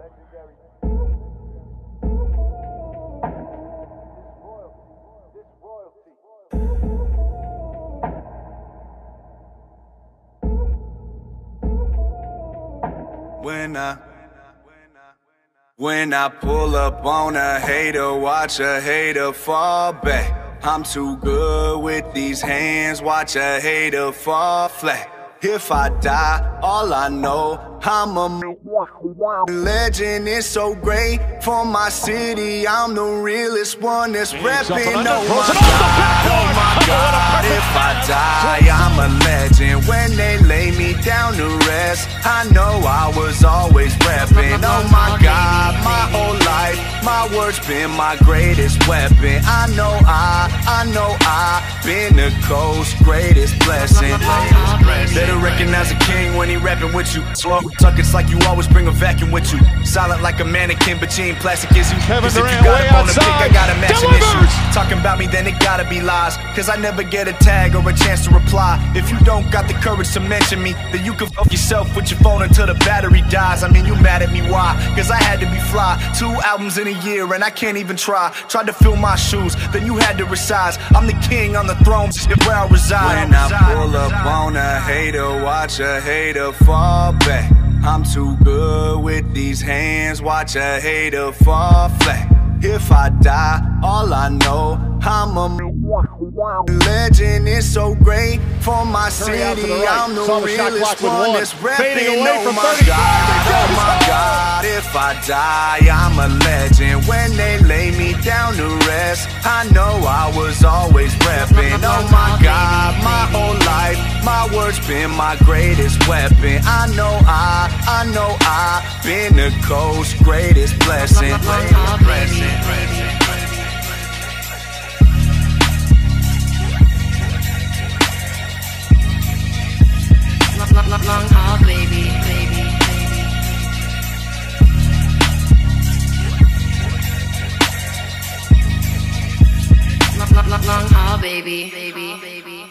When I pull up on a hater, watch a hater fall back. I'm too good with these hands, watch a hater fall flat. If I die, all I know, I'm a legend. It's so great for my city. I'm the realest one that's reppin'. Oh my God, if I die, I'm a legend. When they lay me down to rest, I know I was always reppin'. Oh my God, my whole life, my words been my greatest weapon. I know I've been the coast's greatest blessing. Better recognize a king when he rapping with you. Slow tuck, it's like you always bring a vacuum with you. Silent like a mannequin, but you ain't plastic as you. Cause if you got up on the pick, I got a matching issue. Talking about me, then it gotta be lies. Cause I never get a tag or a chance to reply. If you don't got the courage to mention me, then you can fuck yourself with your phone until the battery dies. I mean, you mad at me, why? Cause I had to be fly. 2 albums in a year and I can't even try. Tried to fill my shoes, then you had to resize. I'm the king on the throne, where I reside. When I pull up on a hater, watch a hater fall back. I'm too good with these hands, watch a hater fall flat. If I die, all I know, I'm a legend. It's so great for my city. I'm the realest one that's reppin'. Oh my God, if I die, I'm a legend. When they lay me down to rest, I know I was always reppin'. Oh my God, my whole life, my words been my greatest weapon. I know I've been the coast's greatest blessing. Long haul, baby, baby, baby. Long haul, baby, baby, baby.